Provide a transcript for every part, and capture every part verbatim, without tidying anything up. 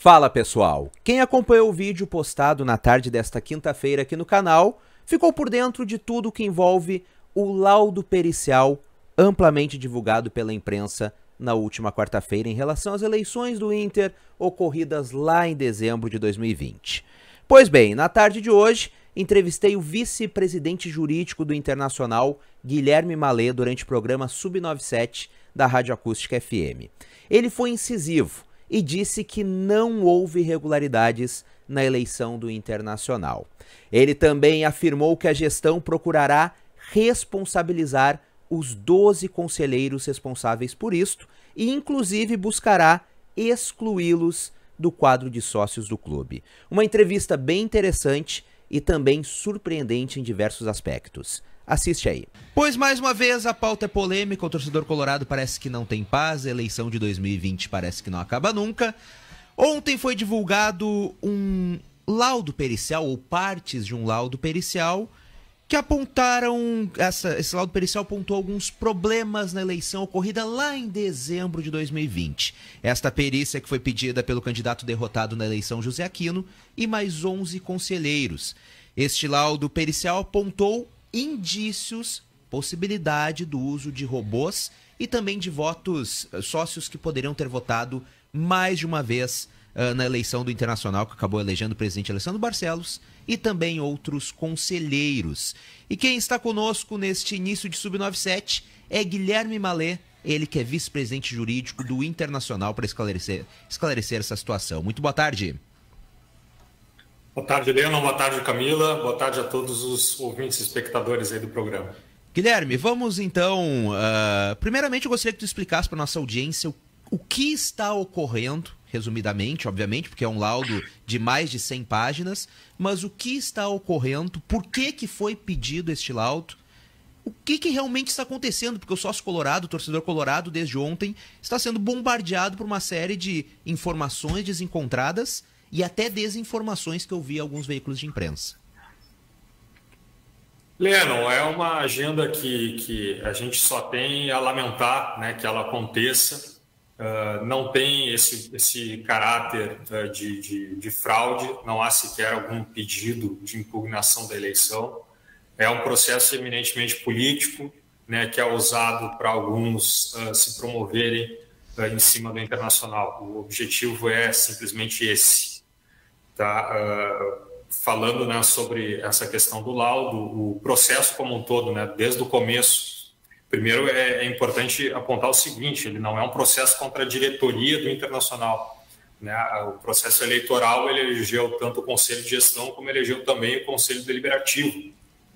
Fala pessoal, quem acompanhou o vídeo postado na tarde desta quinta-feira aqui no canal, ficou por dentro de tudo que envolve o laudo pericial amplamente divulgado pela imprensa na última quarta-feira em relação às eleições do Inter ocorridas lá em dezembro de dois mil e vinte. Pois bem, na tarde de hoje, entrevistei o vice-presidente jurídico do Internacional, Guilherme Mallet, durante o programa Sub noventa e sete da Rádio Acústica F M. Ele foi incisivo e disse que não houve irregularidades na eleição do Internacional. Ele também afirmou que a gestão procurará responsabilizar os doze conselheiros responsáveis por isto e, inclusive, buscará excluí-los do quadro de sócios do clube. Uma entrevista bem interessante e também surpreendente em diversos aspectos. Assiste aí. Pois, mais uma vez, a pauta é polêmica, o torcedor colorado parece que não tem paz, a eleição de dois mil e vinte parece que não acaba nunca. Ontem foi divulgado um laudo pericial, ou partes de um laudo pericial, que apontaram, essa, esse laudo pericial apontou alguns problemas na eleição ocorrida lá em dezembro de dois mil e vinte. Esta perícia que foi pedida pelo candidato derrotado na eleição José Aquino e mais onze conselheiros. Este laudo pericial apontou indícios, possibilidade do uso de robôs e também de votos, sócios que poderiam ter votado mais de uma vez uh, na eleição do Internacional, que acabou elegendo o presidente Alessandro Barcelos, e também outros conselheiros. E quem está conosco neste início de Sub noventa e sete é Guilherme Mallet, ele que é vice-presidente jurídico do Internacional, para esclarecer, esclarecer essa situação. Muito boa tarde. Boa tarde, Leandro. Boa tarde, Camila. Boa tarde a todos os ouvintes e espectadores aí do programa. Guilherme, vamos então... Uh, primeiramente, eu gostaria que tu explicasse para a nossa audiência o, o que está ocorrendo, resumidamente, obviamente, porque é um laudo de mais de cem páginas, mas o que está ocorrendo, por que, que foi pedido este laudo, o que, que realmente está acontecendo, porque o sócio colorado, o torcedor colorado, desde ontem, está sendo bombardeado por uma série de informações desencontradas e até desinformações que eu vi em alguns veículos de imprensa. Lennon, é uma agenda que, que a gente só tem a lamentar, né, que ela aconteça. Uh, não tem esse, esse caráter uh, de, de, de fraude, não há sequer algum pedido de impugnação da eleição. É um processo eminentemente político, né, que é usado para alguns uh, se promoverem uh, em cima do Internacional. O objetivo é simplesmente esse. Tá, uh, falando, né, sobre essa questão do laudo, o processo como um todo, né, desde o começo. Primeiro é, é importante apontar o seguinte: ele não é um processo contra a diretoria do Internacional, né? O processo eleitoral ele elegeu tanto o Conselho de Gestão como elegeu também o Conselho Deliberativo.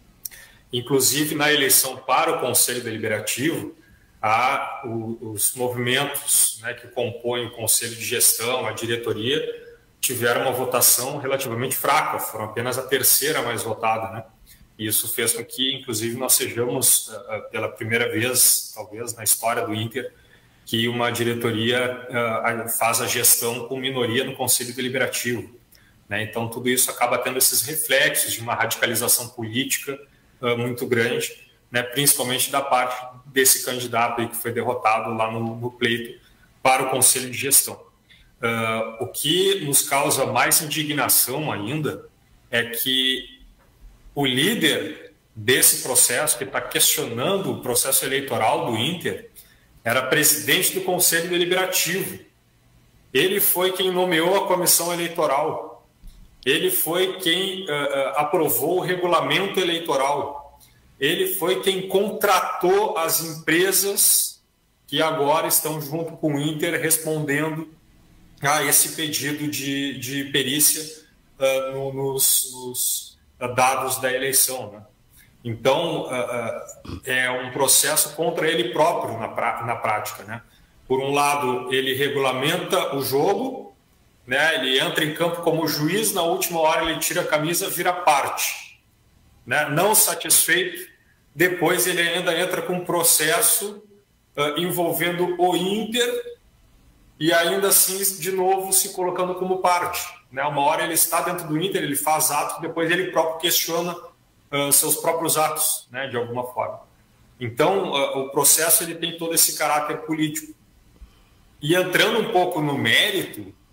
Inclusive, na eleição para o Conselho Deliberativo, há o, os movimentos, né, que compõem o Conselho de Gestão, a diretoria, tiveram uma votação relativamente fraca, foram apenas a terceira mais votada, né? E isso fez com que, inclusive, nós sejamos, uh, pela primeira vez, talvez, na história do Inter, que uma diretoria uh, faz a gestão com minoria no Conselho Deliberativo, né? Então, tudo isso acaba tendo esses reflexos de uma radicalização política uh, muito grande, né? Principalmente da parte desse candidato aí que foi derrotado lá no, no pleito para o Conselho de Gestão. Uh, o que nos causa mais indignação ainda é que o líder desse processo, que está questionando o processo eleitoral do Inter, era presidente do Conselho Deliberativo. Ele foi quem nomeou a comissão eleitoral. Ele foi quem uh, uh, aprovou o regulamento eleitoral. Ele foi quem contratou as empresas que agora estão junto com o Inter respondendo a esse pedido de, de perícia uh, no, nos, nos uh, dados da eleição, né? Então, uh, uh, é um processo contra ele próprio na, pra, na prática, né? Por um lado, ele regulamenta o jogo, né? Ele entra em campo como juiz, na última hora ele tira a camisa, vira parte, né? Não satisfeito, depois ele ainda entra com um processo uh, envolvendo o Inter, e ainda assim, de novo, se colocando como parte, né? Uma hora ele está dentro do Inter, ele faz atos, depois ele próprio questiona uh, seus próprios atos, né? De alguma forma. Então, uh, o processo ele tem todo esse caráter político. E entrando um pouco no mérito,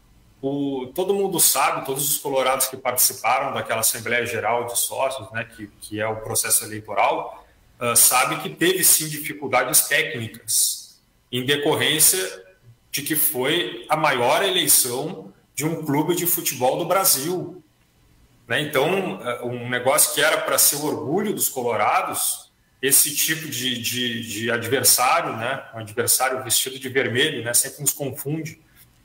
o, todo mundo sabe, todos os colorados que participaram daquela Assembleia Geral de Sócios, né, que, que é o processo eleitoral, uh, sabe que teve sim dificuldades técnicas em decorrência de que foi a maior eleição de um clube de futebol do Brasil. Né? Então, um negócio que era para ser o orgulho dos colorados, esse tipo de, de, de adversário, né? Um adversário vestido de vermelho, né? Sempre nos confunde.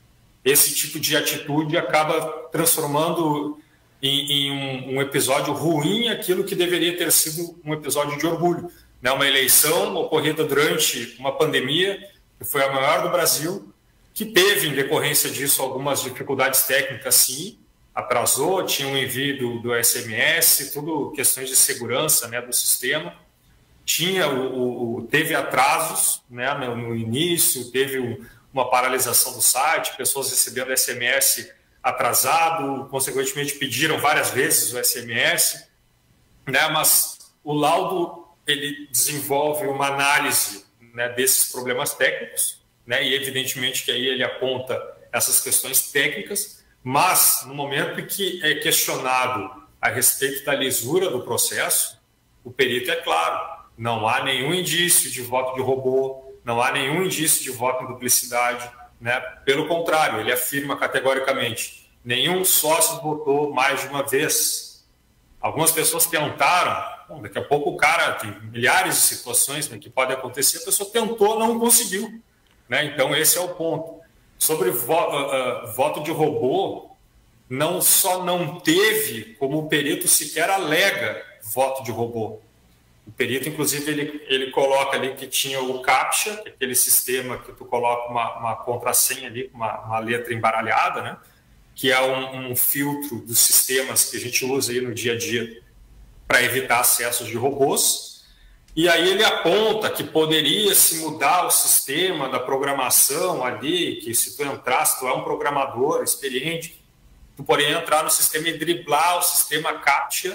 Esse tipo de atitude acaba transformando em, em um, um episódio ruim aquilo que deveria ter sido um episódio de orgulho. Né? Uma eleição ocorrida durante uma pandemia, que foi a maior do Brasil, que teve, em decorrência disso, algumas dificuldades técnicas, sim, atrasou, tinha um envio do, do S M S, tudo questões de segurança, né, do sistema, tinha o, o, teve atrasos, né, no, no início, teve o, uma paralisação do site, pessoas recebendo S M S atrasado, consequentemente pediram várias vezes o S M S, né, mas o laudo ele desenvolve uma análise, né, desses problemas técnicos, né, e evidentemente que aí ele aponta essas questões técnicas, mas no momento em que é questionado a respeito da lisura do processo, o perito é claro, não há nenhum indício de voto de robô, não há nenhum indício de voto em duplicidade, né? Pelo contrário, ele afirma categoricamente, nenhum sócio votou mais de uma vez. Algumas pessoas tentaram, bom, daqui a pouco o cara, tem milhares de situações, né, que podem acontecer, a pessoa tentou, não conseguiu. Né? Então, esse é o ponto. Sobre vo uh, uh, voto de robô, não só não teve, como o perito sequer alega voto de robô. O perito, inclusive, ele, ele coloca ali que tinha o CAPTCHA, que é aquele sistema que tu coloca uma, uma contrassenha ali, uma, uma letra embaralhada, né? Que é um, um filtro dos sistemas que a gente usa aí no dia a dia para evitar acessos de robôs. E aí ele aponta que poderia se mudar o sistema da programação ali, que se tu entrasse, tu é um programador experiente, tu poderia entrar no sistema e driblar o sistema CAPTCHA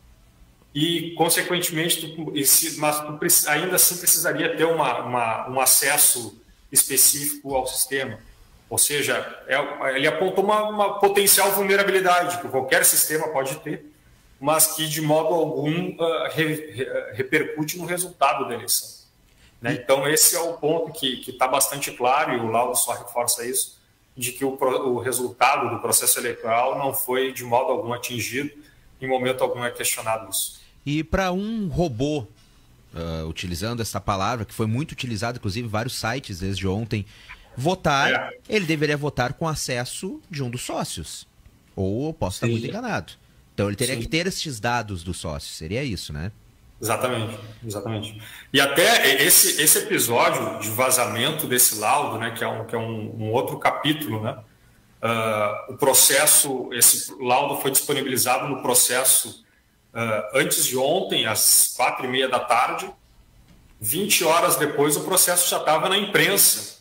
e, consequentemente, tu, mas tu ainda assim precisaria ter uma, uma, um acesso específico ao sistema. Ou seja, é, ele apontou uma, uma potencial vulnerabilidade que qualquer sistema pode ter, mas que de modo algum uh, re, re, repercute no resultado da eleição. Né? Então, esse é o ponto que está bastante claro, e o laudo só reforça isso, de que o, o resultado do processo eleitoral não foi de modo algum atingido, em momento algum é questionado isso. E para um robô, uh, utilizando essa palavra, que foi muito utilizada, inclusive em vários sites desde ontem, votar, é. ele deveria votar com acesso de um dos sócios. Ou eu posso Sim. estar muito enganado. Então ele teria Sim. que ter esses dados do sócio, seria isso, né? Exatamente, exatamente. E até esse, esse episódio de vazamento desse laudo, né, que é um, que é um, um outro capítulo, né? Uh, o processo, esse laudo foi disponibilizado no processo uh, antes de ontem, às quatro e meia da tarde. vinte horas depois, o processo já estava na imprensa,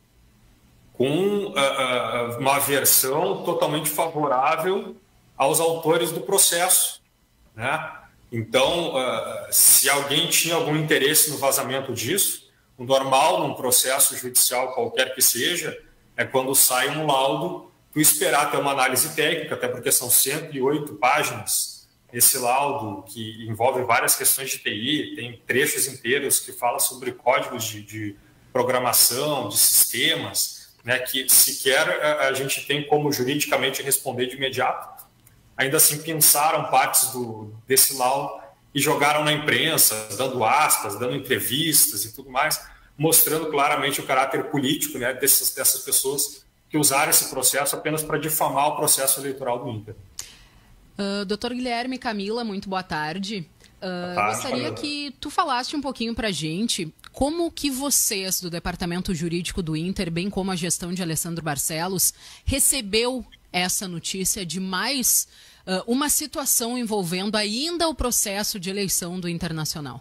com uh, uh, uma versão totalmente favorável aos autores do processo, né? Então, uh, se alguém tinha algum interesse no vazamento disso, o normal num processo judicial qualquer que seja, é quando sai um laudo, tu esperar ter uma análise técnica, até porque são cento e oito páginas esse laudo, que envolve várias questões de T I, tem trechos inteiros que falam sobre códigos de, de programação, de sistemas, né, que sequer a, a gente tem como juridicamente responder de imediato. Ainda assim pensaram partes do, desse laudo e jogaram na imprensa, dando aspas, dando entrevistas e tudo mais, mostrando claramente o caráter político, né, dessas, dessas pessoas que usaram esse processo apenas para difamar o processo eleitoral do Inter. Uh, doutor Guilherme, Camila, muito boa tarde. Uh, boa tarde, gostaria Camila. que tu falasse um pouquinho para a gente como que vocês, do Departamento Jurídico do Inter, bem como a gestão de Alessandro Barcelos, recebeu essa notícia de mais uh, uma situação envolvendo ainda o processo de eleição do Internacional.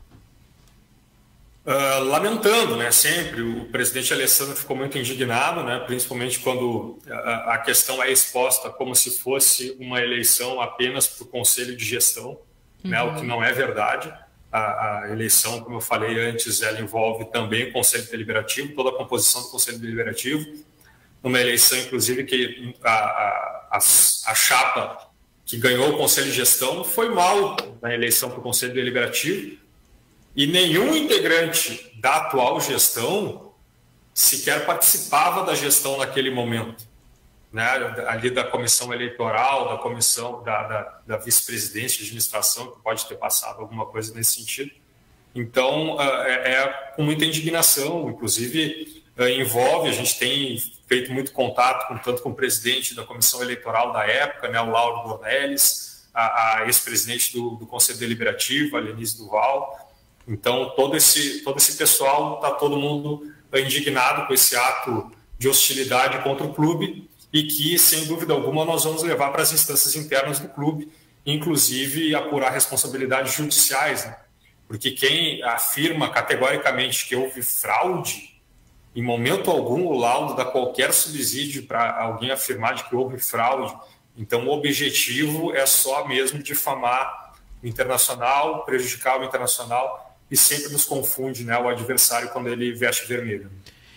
Uh, lamentando, né, sempre, o presidente Alessandro ficou muito indignado, né, principalmente quando a, a questão é exposta como se fosse uma eleição apenas para o Conselho de Gestão, uhum. né, o que não é verdade. A, a eleição, como eu falei antes, ela envolve também o Conselho Deliberativo, toda a composição do Conselho Deliberativo. numa eleição, inclusive, que a, a, a, a chapa que ganhou o Conselho de Gestão foi mal na eleição para o Conselho Deliberativo, e nenhum integrante da atual gestão sequer participava da gestão naquele momento, né? Ali da comissão eleitoral, da comissão da, da, da vice-presidência de administração, que pode ter passado alguma coisa nesse sentido. Então, é, é com muita indignação, inclusive envolve, a gente tem feito muito contato com, tanto com o presidente da comissão eleitoral da época, né, o Lauro Dornelles, a, a ex-presidente do, do Conselho Deliberativo, a Lenise Duval. Então, todo esse, todo esse pessoal, está todo mundo indignado com esse ato de hostilidade contra o clube e que, sem dúvida alguma, nós vamos levar para as instâncias internas do clube, inclusive apurar responsabilidades judiciais, né? Porque quem afirma categoricamente que houve fraude, em momento algum o laudo dá qualquer subsídio para alguém afirmar de que houve fraude. Então, o objetivo é só mesmo difamar o Internacional, prejudicar o Internacional, e sempre nos confunde, né, o adversário quando ele veste vermelho.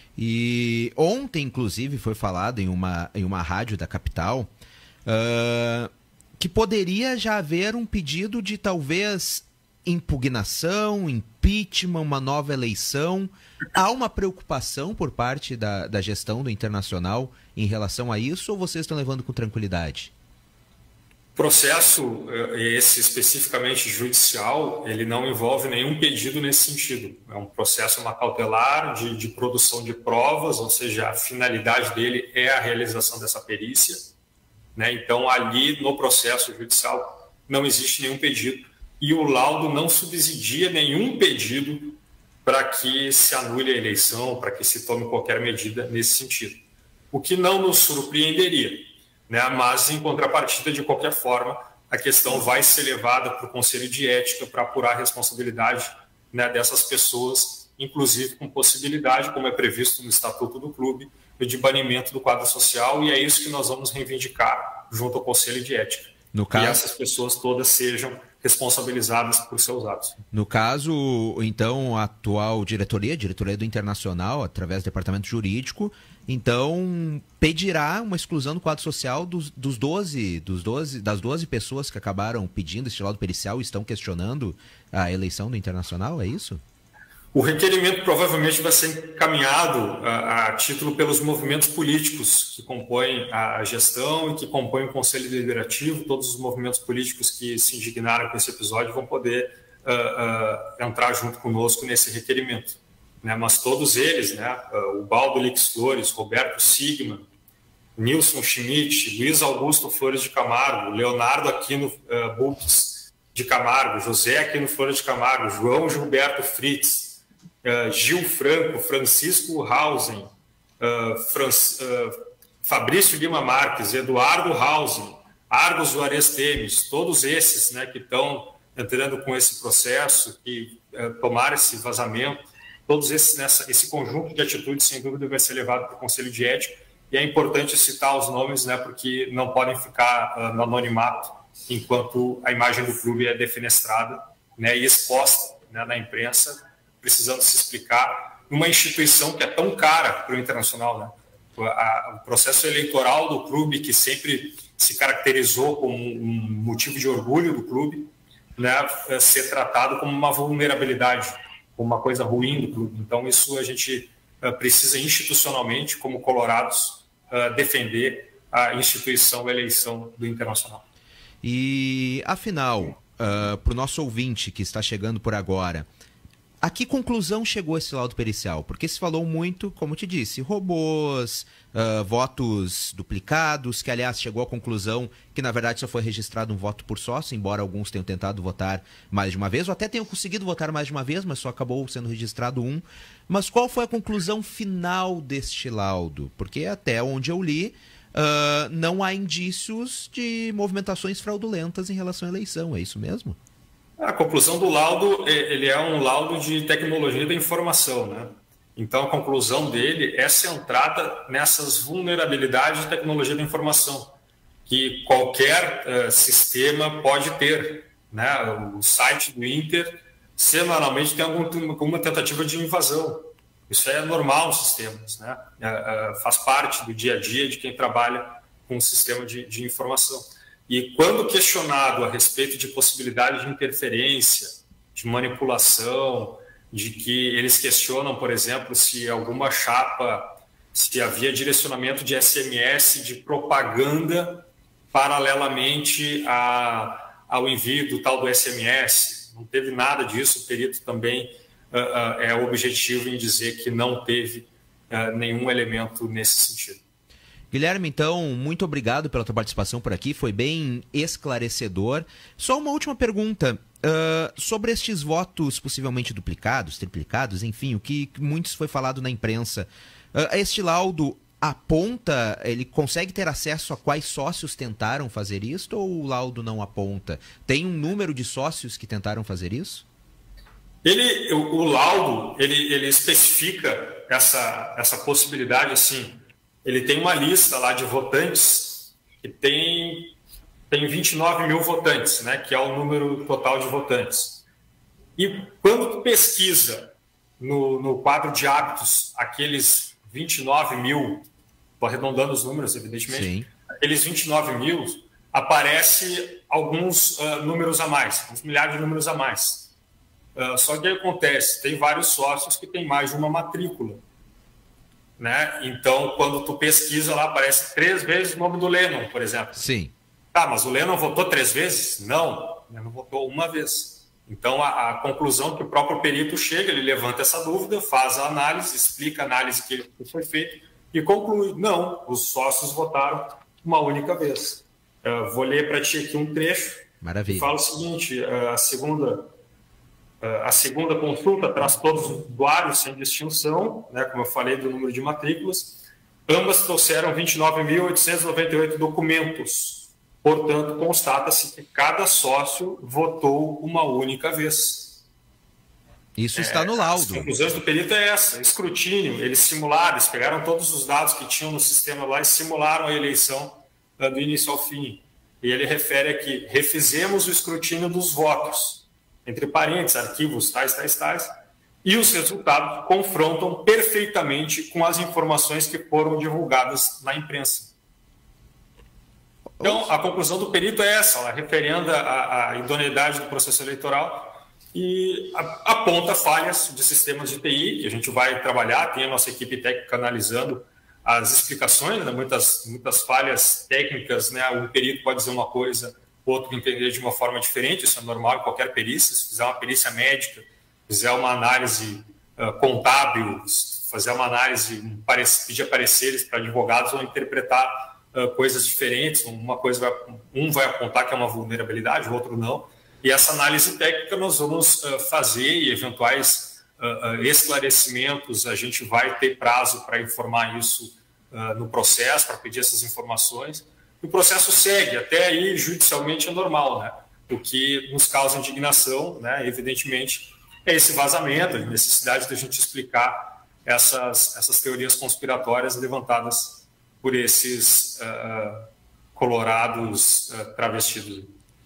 E ontem, inclusive, foi falado em uma, em uma rádio da capital uh, que poderia já haver um pedido de talvez impugnação, impeachment, uma nova eleição. Há uma preocupação por parte da, da gestão do Internacional em relação a isso, ou vocês estão levando com tranquilidade? O processo, esse especificamente judicial, ele não envolve nenhum pedido nesse sentido. É um processo, uma cautelar de, de produção de provas, ou seja, a finalidade dele é a realização dessa perícia, né? Então, ali no processo judicial não existe nenhum pedido e o laudo não subsidia nenhum pedido para que se anule a eleição, para que se tome qualquer medida nesse sentido. O que não nos surpreenderia, né? Mas, em contrapartida, de qualquer forma, a questão vai ser levada para o Conselho de Ética para apurar a responsabilidade, né, dessas pessoas, inclusive com possibilidade, como é previsto no Estatuto do Clube, de banimento do quadro social, e é isso que nós vamos reivindicar junto ao Conselho de Ética. No caso... Que essas pessoas todas sejam responsabilizadas por seus atos. No caso, então, a atual diretoria, a diretoria do Internacional, através do departamento jurídico, então pedirá uma exclusão do quadro social dos, dos doze, dos doze, das doze pessoas que acabaram pedindo esse laudo pericial e estão questionando a eleição do Internacional, é isso? O requerimento provavelmente vai ser encaminhado a, a título pelos movimentos políticos que compõem a gestão e que compõem o Conselho Deliberativo. Todos os movimentos políticos que se indignaram com esse episódio vão poder uh, uh, entrar junto conosco nesse requerimento, né? Mas todos eles, né, uh, o Baldo Lix Flores, Roberto Sigman, Nilson Schmidt, Luiz Augusto Flores de Camargo, Leonardo Aquino uh, Bulques de Camargo, José Aquino Flores de Camargo, João Gilberto Fritz, Uh, Gil Franco, Francisco Hausen, uh, Fran uh, Fabrício Lima Marques, Eduardo Hausen, Argos Juarez Temes, todos esses, né, que estão entrando com esse processo, que uh, tomaram esse vazamento, todos esses, nessa, esse conjunto de atitudes, sem dúvida, vai ser levado para o Conselho de Ética, e é importante citar os nomes, né, porque não podem ficar uh, no anonimato enquanto a imagem do clube é defenestrada, né, e exposta, né, na imprensa, precisando se explicar numa instituição que é tão cara para o Internacional, né? O, a, o processo eleitoral do clube, que sempre se caracterizou como um motivo de orgulho do clube, né, é ser tratado como uma vulnerabilidade, como uma coisa ruim do clube. Então, isso a gente uh, precisa institucionalmente, como colorados, uh, defender a instituição, a eleição do Internacional. E, afinal, uh, para o nosso ouvinte que está chegando por agora, a que conclusão chegou esse laudo pericial? Porque se falou muito, como te disse, robôs, uh, votos duplicados, que aliás chegou à conclusão que na verdade só foi registrado um voto por sócio, embora alguns tenham tentado votar mais de uma vez, ou até tenham conseguido votar mais de uma vez, mas só acabou sendo registrado um. Mas qual foi a conclusão final deste laudo? Porque até onde eu li, uh, não há indícios de movimentações fraudulentas em relação à eleição, é isso mesmo? A conclusão do laudo, ele é um laudo de tecnologia da informação, né? Então, a conclusão dele é centrada nessas vulnerabilidades de tecnologia da informação, que qualquer uh, sistema pode ter, né? O site do Inter, semanalmente, tem algum, alguma tentativa de invasão, Isso é normal nos sistemas, né? É, é, faz parte do dia a dia de quem trabalha com um sistema de, de informação. E quando questionado a respeito de possibilidade de interferência, de manipulação, de que eles questionam, por exemplo, se alguma chapa, se havia direcionamento de S M S de propaganda paralelamente a, ao envio do tal do S M S. Não teve nada disso, o perito também uh, uh, é objetivo em dizer que não teve uh, nenhum elemento nesse sentido. Guilherme, então, muito obrigado pela tua participação por aqui, foi bem esclarecedor. Só uma última pergunta, uh, sobre estes votos possivelmente duplicados, triplicados, enfim, o que muitos foi falado na imprensa. Uh, este laudo aponta, ele consegue ter acesso a quais sócios tentaram fazer isto ou o laudo não aponta? Tem um número de sócios que tentaram fazer isso? Ele, o, o laudo, ele, ele especifica essa, essa possibilidade assim. Ele tem uma lista lá de votantes que tem, tem vinte e nove mil votantes, né, que é o número total de votantes. E quando tu pesquisa no, no quadro de hábitos aqueles vinte e nove mil, estou arredondando os números, evidentemente, sim, aqueles vinte e nove mil, aparece alguns uh, números a mais, uns milhares de números a mais. Uh, só que o que acontece? Tem vários sócios que têm mais de uma matrícula. Né? Então, quando tu pesquisa lá, aparece três vezes o nome do Lennon, por exemplo. Sim. Tá, mas o Lennon votou três vezes? Não, o Lennon votou uma vez. Então, a, a conclusão que o próprio perito chega, ele levanta essa dúvida, faz a análise, explica a análise que, que foi feita e conclui, não, os sócios votaram uma única vez. Eu vou ler para ti aqui um trecho. Maravilha. Que fala o seguinte, a segunda... A segunda consulta traz todos os usuários sem distinção, né, como eu falei, do número de matrículas. Ambas trouxeram vinte e nove mil oitocentos e noventa e oito documentos. Portanto, constata-se que cada sócio votou uma única vez. Isso está é, no laudo. As conclusões do perito é essa, escrutínio. Eles simularam, eles pegaram todos os dados que tinham no sistema lá e simularam a eleição do início ao fim. E ele refere aqui, refizemos o escrutínio dos votos, entre parênteses, arquivos tais, tais, tais, e os resultados confrontam perfeitamente com as informações que foram divulgadas na imprensa. Então, a conclusão do perito é essa, ela referenda a, a idoneidade do processo eleitoral e a, aponta falhas de sistemas de T I, que a gente vai trabalhar, tem a nossa equipe técnica analisando as explicações, né, muitas, muitas falhas técnicas, né, o perito pode dizer uma coisa, outro entender de uma forma diferente, isso é normal em qualquer perícia, se fizer uma perícia médica, fizer uma análise uh, contábil, fazer uma análise, um, pedir pareceres para advogados vão interpretar uh, coisas diferentes, uma coisa vai, um vai apontar que é uma vulnerabilidade, o outro não, e essa análise técnica nós vamos uh, fazer e eventuais uh, uh, esclarecimentos, a gente vai ter prazo para informar isso uh, no processo, para pedir essas informações. O processo segue, até aí judicialmente é normal, né? O que nos causa indignação, né, evidentemente, é esse vazamento, a necessidade de a gente explicar essas, essas teorias conspiratórias levantadas por esses uh, colorados uh, travestidos.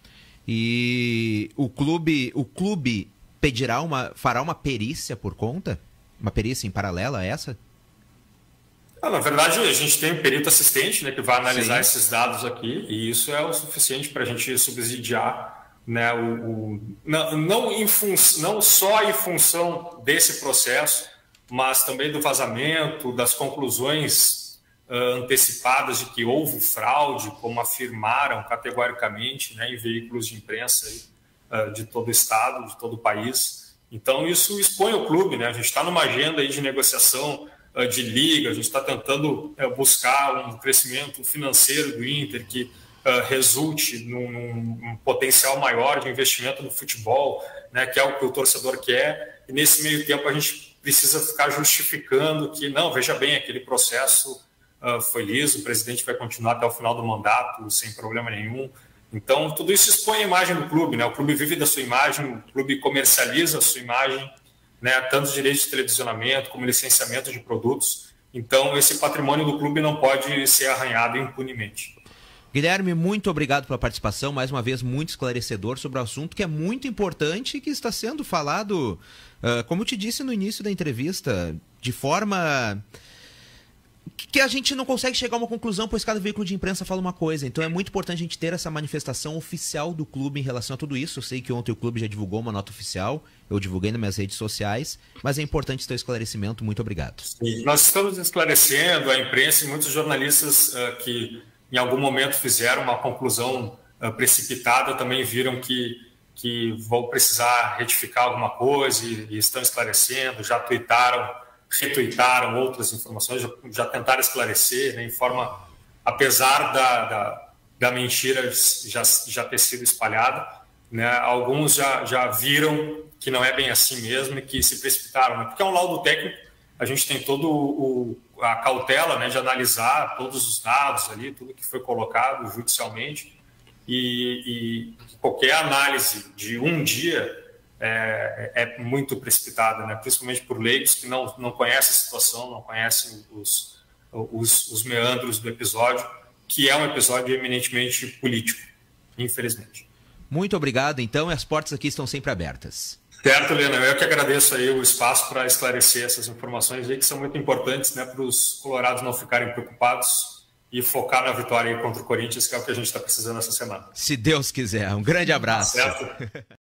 E o clube, o clube pedirá uma, fará uma perícia por conta? Uma perícia em paralela a essa? Ah, na verdade, a gente tem um perito assistente, né, que vai analisar Sim. esses dados aqui, e isso é o suficiente para a gente subsidiar, né, o, o, não, não, em fun, não só em função desse processo, mas também do vazamento, das conclusões uh, antecipadas de que houve fraude, como afirmaram categoricamente, né, em veículos de imprensa aí, uh, de todo o estado, de todo o país. Então, isso expõe o clube, né? A gente está numa agenda aí de negociação de liga, a gente está tentando uh, buscar um crescimento financeiro do Inter que uh, resulte num, num potencial maior de investimento no futebol, né, que é o que o torcedor quer, e nesse meio tempo a gente precisa ficar justificando que, não, veja bem, aquele processo uh, foi liso, o presidente vai continuar até o final do mandato sem problema nenhum. Então, tudo isso expõe a imagem do clube, né? O clube vive da sua imagem, o clube comercializa a sua imagem, né, tanto direitos de televisionamento como licenciamento de produtos. Então, esse patrimônio do clube não pode ser arranhado impunemente. Guilherme, muito obrigado pela participação, mais uma vez muito esclarecedor sobre o assunto que é muito importante e que está sendo falado, uh, como eu te disse no início da entrevista, de forma que a gente não consegue chegar a uma conclusão, pois cada veículo de imprensa fala uma coisa. Então é muito importante a gente ter essa manifestação oficial do clube em relação a tudo isso. Eu sei que ontem o clube já divulgou uma nota oficial, eu divulguei nas minhas redes sociais, mas é importante ter o esclarecimento. Muito obrigado. Sim, nós estamos esclarecendo a imprensa e muitos jornalistas uh, que em algum momento fizeram uma conclusão uh, precipitada também viram que, que vão precisar retificar alguma coisa e, e estão esclarecendo, já tuitaram, retuitaram outras informações, já, já tentaram esclarecer, né, em forma, apesar da, da, da mentira já, já ter sido espalhada, né, alguns já, já viram que não é bem assim mesmo e que se precipitaram, né, porque é um laudo técnico, a gente tem todo o, a cautela, né, de analisar todos os dados ali, tudo que foi colocado judicialmente, e, e qualquer análise de um dia é, é muito precipitada, né, principalmente por leigos que não, não conhecem a situação, não conhecem os, os, os meandros do episódio, que é um episódio eminentemente político, infelizmente. Muito obrigado, então, e as portas aqui estão sempre abertas. Certo, Helena, eu que agradeço aí o espaço para esclarecer essas informações aí que são muito importantes, né, para os colorados não ficarem preocupados e focar na vitória contra o Corinthians, que é o que a gente está precisando essa semana. Se Deus quiser. Um grande abraço. Certo.